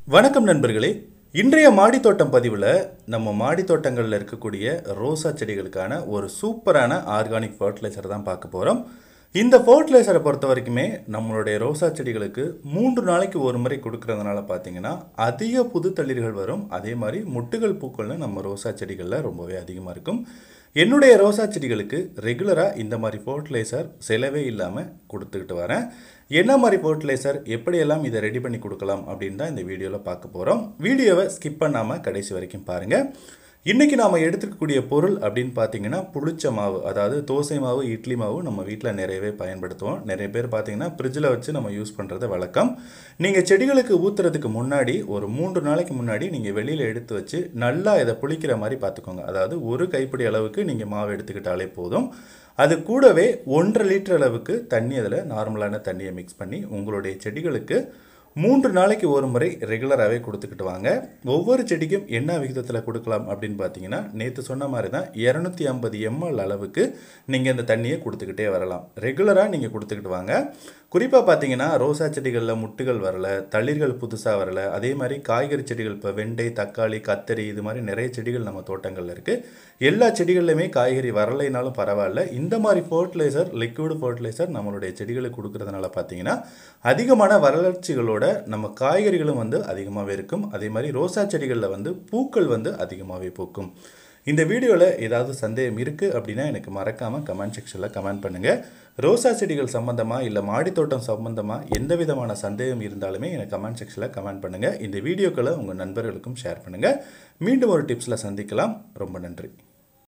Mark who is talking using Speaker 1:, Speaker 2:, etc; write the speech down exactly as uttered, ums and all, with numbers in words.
Speaker 1: வணக்கம் நண்பர்களே. இன்றைய மாடித்தோட்டம் பதிவில் நம்ம மாடித்தோட்டங்களில் இருக்கக்கூடிய ரோசா செடிகளுக்கான ஒரு சூப்பரான ஆர்கானிக் ஃபர்டிலைசர் தான் பார்க்க போகிறோம். இந்த ஃபர்டிலைசரை பொறுத்த வரைக்குமே நம்மளுடைய ரோசா செடிகளுக்கு மூன்று நாளைக்கு ஒரு முறை கொடுக்கறதுனால பார்த்தீங்கன்னா அதிக புது தளிர்கள் வரும். அதே மாதிரி முட்டுகள் பூக்கள்னு நம்ம ரோசா செடிகளில் ரொம்பவே அதிகமாக இருக்கும். என்னுடைய ரோசா செடிகளுக்கு ரெகுலராக இந்த மாதிரி ஃபர்டிலைசர் செலவே இல்லாமல் கொடுத்துக்கிட்டு வரேன். என்ன மாதிரி ஃபர்டிலைசர், எப்படியெல்லாம் இதை ரெடி பண்ணி கொடுக்கலாம் அப்படின்னு தான் இந்த வீடியோவில் பார்க்க போகிறோம். வீடியோவை ஸ்கிப் பண்ணாமல் கடைசி வரைக்கும் பாருங்கள். இன்றைக்கி நாம் எடுத்துக்கக்கூடிய பொருள் அப்படின்னு பார்த்தீங்கன்னா புளிச்ச மாவு, அதாவது தோசை மாவு, இட்லி மாவு நம்ம வீட்டில் நிறையவே பயன்படுத்துவோம். நிறைய பேர் பார்த்தீங்கன்னா ஃப்ரிட்ஜில் வச்சு நம்ம யூஸ் பண்ணுறது வழக்கம். நீங்கள் செடிகளுக்கு ஊற்றுறதுக்கு முன்னாடி ஒரு மூன்று நாளைக்கு முன்னாடி நீங்கள் வெளியில் எடுத்து வச்சு நல்லா இதை புளிக்கிற மாதிரி பார்த்துக்கோங்க. அதாவது ஒரு கைப்பிடி அளவுக்கு நீங்கள் மாவு எடுத்துக்கிட்டாலே போதும். அது கூடவே ஒன்றரை லிட்டர் அளவுக்கு தண்ணி, அதில் நார்மலான தண்ணியை மிக்ஸ் பண்ணி உங்களுடைய செடிகளுக்கு மூன்று நாளைக்கு ஒரு முறை ரெகுலராகவே கொடுத்துக்கிட்டு வாங்க. ஒவ்வொரு செடிக்கும் என்ன விகிதத்தில் கொடுக்கலாம் அப்படின்னு பார்த்தீங்கன்னா நேற்று சொன்ன மாதிரி தான் இரநூத்தி ஐம்பது எம்எல் அளவுக்கு நீங்கள் இந்த தண்ணியை கொடுத்துக்கிட்டே வரலாம். ரெகுலராக நீங்கள் கொடுத்துக்கிட்டு வாங்க. குறிப்பாக பார்த்தீங்கன்னா ரோசா செடிகளில் முட்டுகள் வரலை, தளிர்கள் புதுசாக வரலை, அதே மாதிரி காய்கறி செடிகள் இப்போ வெண்டை, தக்காளி, கத்தரி இது மாதிரி நிறைய செடிகள் நம்ம தோட்டங்களில் இருக்குது. எல்லா செடிகள்லையுமே காய்கறி வரலைனாலும் பரவாயில்ல, இந்த மாதிரி ஃபர்டிலைசர், லிக்விட் ஃபர்டிலைசர் நம்மளுடைய செடிகளுக்கு கொடுக்கறதுனால பார்த்தீங்கன்னா அதிகமான வளர்ச்சிகளோட நம்ம காய்கறிகளும் வந்து அதிகமாகவே இருக்கும். அதே மாதிரி ரோசா செடிகளில் வந்து பூக்கள் வந்து அதிகமாகவே பூக்கும். இந்த வீடியோவில் ஏதாவது சந்தேகம் இருக்குது அப்படின்னா எனக்கு மறக்காமல் கமெண்ட் செக்ஷனில் கமெண்ட் பண்ணுங்கள். ரோசா செடிகள் சம்மந்தமாக இல்லை மாடித்தோட்டம் சம்மந்தமாக எந்த விதமான சந்தேகம் இருந்தாலுமே எனக்கு கமெண்ட் செக்ஷனில் கமெண்ட் பண்ணுங்கள். இந்த வீடியோக்களை உங்கள் நண்பர்களுக்கும் ஷேர் பண்ணுங்கள். மீண்டும் ஒரு டிப்ஸில் சந்திக்கலாம். ரொம்ப நன்றி.